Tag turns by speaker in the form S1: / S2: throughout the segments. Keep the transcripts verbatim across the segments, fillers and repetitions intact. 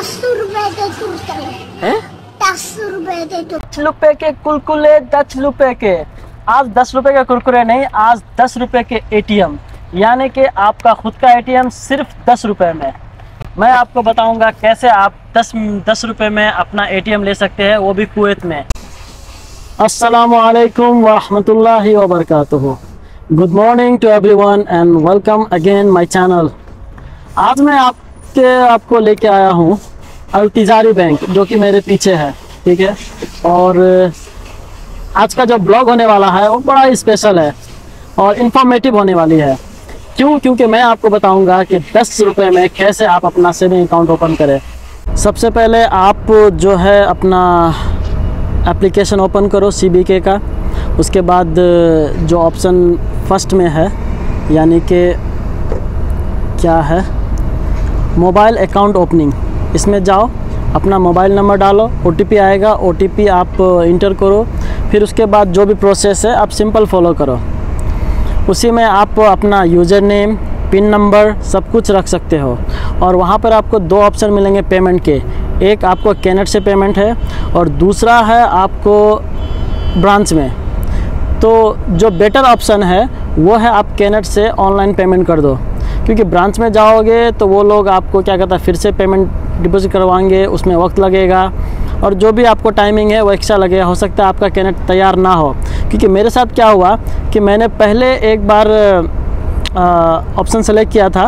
S1: दस रुपए के कुरकुरे
S2: हैं?
S1: दस रुपए के
S2: दस रुपए के कुरकुरे, दस रुपए के। आज दस रुपए के कुरकुरे नहीं, आज दस रुपए के एटीएम, यानी कि आपका खुद का एटीएम सिर्फ दस रुपए में। मैं आपको बताऊंगा कैसे आप दस दस रुपए में अपना एटीएम ले सकते हैं, वो भी कुवैत में। अस्सलामु अलैकुम व रहमतुल्लाहि व बरकातुहू। Good morning to everyone and welcome again my channel. आज मैं आपके आपको लेके आया हूँ अल तिजारी बैंक, जो कि मेरे पीछे है, ठीक है। और आज का जो ब्लॉग होने वाला है वो बड़ा ही स्पेशल है और इन्फॉर्मेटिव होने वाली है। क्यों? क्योंकि मैं आपको बताऊंगा कि दस रुपये में कैसे आप अपना सेविंग अकाउंट ओपन करें। सबसे पहले आप जो है अपना एप्लीकेशन ओपन करो सीबीके का। उसके बाद जो ऑप्शन फर्स्ट में है, यानी कि क्या है, मोबाइल अकाउंट ओपनिंग, इसमें जाओ, अपना मोबाइल नंबर डालो, ओटीपी आएगा, ओटीपी आप इंटर करो। फिर उसके बाद जो भी प्रोसेस है आप सिंपल फॉलो करो। उसी में आप अपना यूज़र नेम, पिन नंबर सब कुछ रख सकते हो। और वहाँ पर आपको दो ऑप्शन मिलेंगे पेमेंट के। एक आपको कैनेट से पेमेंट है और दूसरा है आपको ब्रांच में। तो जो बेटर ऑप्शन है वो है आप कैनेट से ऑनलाइन पेमेंट कर दो, क्योंकि ब्रांच में जाओगे तो वो लोग आपको क्या कहता है फिर से पेमेंट डिपॉजिट करवाएंगे, उसमें वक्त लगेगा और जो भी आपको टाइमिंग है वो एक्स्ट्रा लगेगा। हो सकता है आपका कैनेट तैयार ना हो, क्योंकि मेरे साथ क्या हुआ कि मैंने पहले एक बार ऑप्शन सेलेक्ट किया था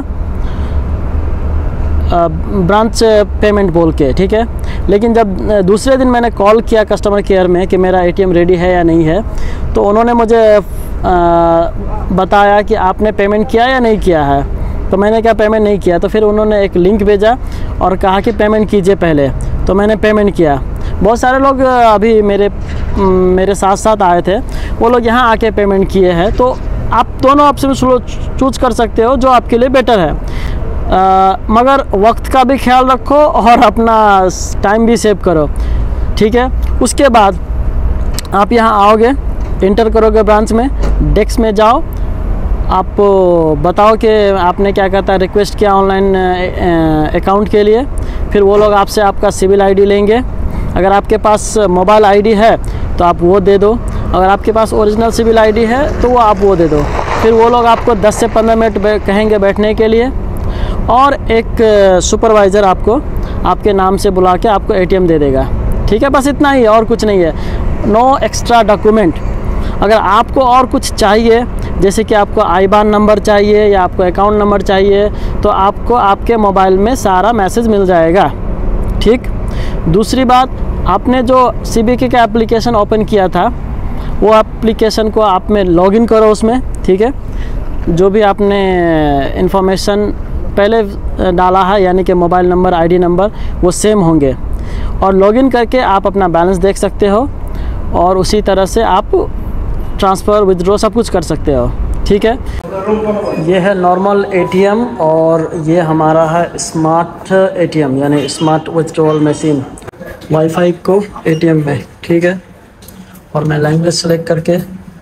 S2: ब्रांच पेमेंट बोल के, ठीक है। लेकिन जब दूसरे दिन मैंने कॉल किया कस्टमर केयर में कि मेरा एटीएम रेडी है या नहीं है, तो उन्होंने मुझे आ, बताया कि आपने पेमेंट किया या नहीं किया है। तो मैंने क्या पेमेंट नहीं किया, तो फिर उन्होंने एक लिंक भेजा और कहा कि पेमेंट कीजिए पहले। तो मैंने पेमेंट किया। बहुत सारे लोग अभी मेरे मेरे साथ साथ आए थे, वो लोग यहाँ आके पेमेंट किए हैं। तो आप दोनों ऑप्शन चूज कर सकते हो जो आपके लिए बेटर है। आ, मगर वक्त का भी ख्याल रखो और अपना टाइम भी सेव करो, ठीक है। उसके बाद आप यहाँ आओगे, इंटर करोगे ब्रांच में, डेस्क में जाओ, आप बताओ कि आपने क्या कहता है रिक्वेस्ट किया ऑनलाइन अकाउंट के लिए। फिर वो लोग आपसे आपका सिविल आईडी लेंगे। अगर आपके पास मोबाइल आईडी है तो आप वो दे दो, अगर आपके पास ओरिजिनल सिविल आईडी है तो वो आप वो दे दो। फिर वो लोग आपको दस से पंद्रह मिनट कहेंगे बैठने के लिए और एक सुपरवाइज़र आपको आपके नाम से बुला के आपको एटीएम दे देगा, ठीक है। बस इतना ही है और कुछ नहीं है, नो एक्स्ट्रा डॉक्यूमेंट। अगर आपको और कुछ चाहिए, जैसे कि आपको आईबान नंबर चाहिए या आपको अकाउंट नंबर चाहिए, तो आपको आपके मोबाइल में सारा मैसेज मिल जाएगा, ठीक। दूसरी बात, आपने जो सीबीके का एप्लीकेशन ओपन किया था वो एप्लीकेशन को आप में लॉगिन करो उसमें, ठीक है। जो भी आपने इंफॉर्मेशन पहले डाला है, यानी कि मोबाइल नंबर, आईडी नंबर, वो सेम होंगे। और लॉगिन करके आप अपना बैलेंस देख सकते हो और उसी तरह से आप ट्रांसफ़र, विथड्रॉ सब कुछ कर सकते हो, ठीक है। ये है नॉर्मल एटीएम और ये हमारा है स्मार्ट एटीएम, यानी स्मार्ट विथड्रॉल मशीन, वाईफाई को एटीएम में, ठीक है। और मैं लैंग्वेज सेलेक्ट करके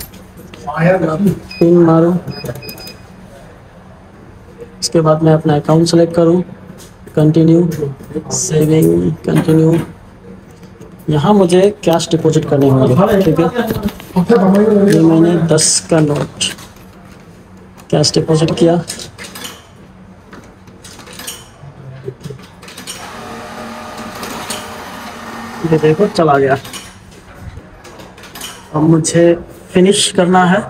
S2: पिन मारूं, इसके बाद मैं अपना अकाउंट सेलेक्ट करूं, कंटिन्यू, सेविंग, कंटिन्यू। यहाँ मुझे कैश डिपॉजिट करने होंगे, ठीक है। ये मैंने दस का नोट कैश डिपॉजिट किया। ये देखो चला गया। अब मुझे फिनिश करना है।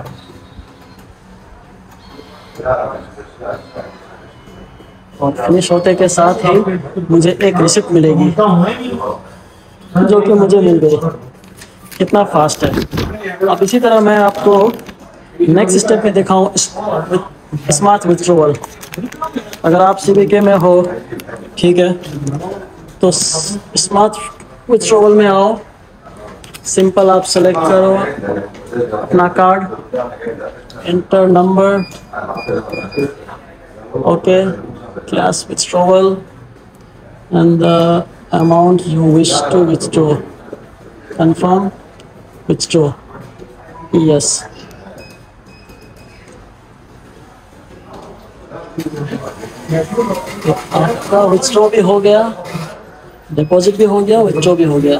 S2: और फिनिश होते के साथ ही मुझे एक रिसिप्ट मिलेगी, जो कि मुझे मिल गई। कितना फास्ट है। अब इसी तरह मैं आपको नेक्स्ट स्टेप में दिखाऊं, स्मार्ट विथड्रॉल। अगर आप सीबीके में हो, ठीक है, तो स्मार्ट विथड्रॉल में आओ। सिंपल आप सेलेक्ट करो अपना card, enter number, okay, cash withdrawal and the amount you wish to withdraw, confirm, withdraw, yes. तो आपका विथड्रॉ भी हो गया। डिपॉजिट भी हो गया, विथड्रॉ भी हो गया।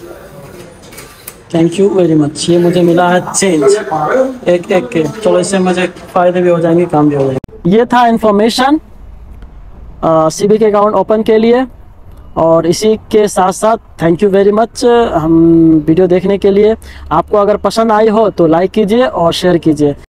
S2: Thank you very much. ये मुझे मिला है चेंज एक एक के। चलो इससे मुझे फ़ायदे भी हो जाएंगे, काम भी हो जाएंगे। ये था इन्फॉर्मेशन सीबी के अकाउंट ओपन के लिए। और इसी के साथ साथ थैंक यू वेरी मच हम वीडियो देखने के लिए। आपको अगर पसंद आई हो तो लाइक कीजिए और शेयर कीजिए।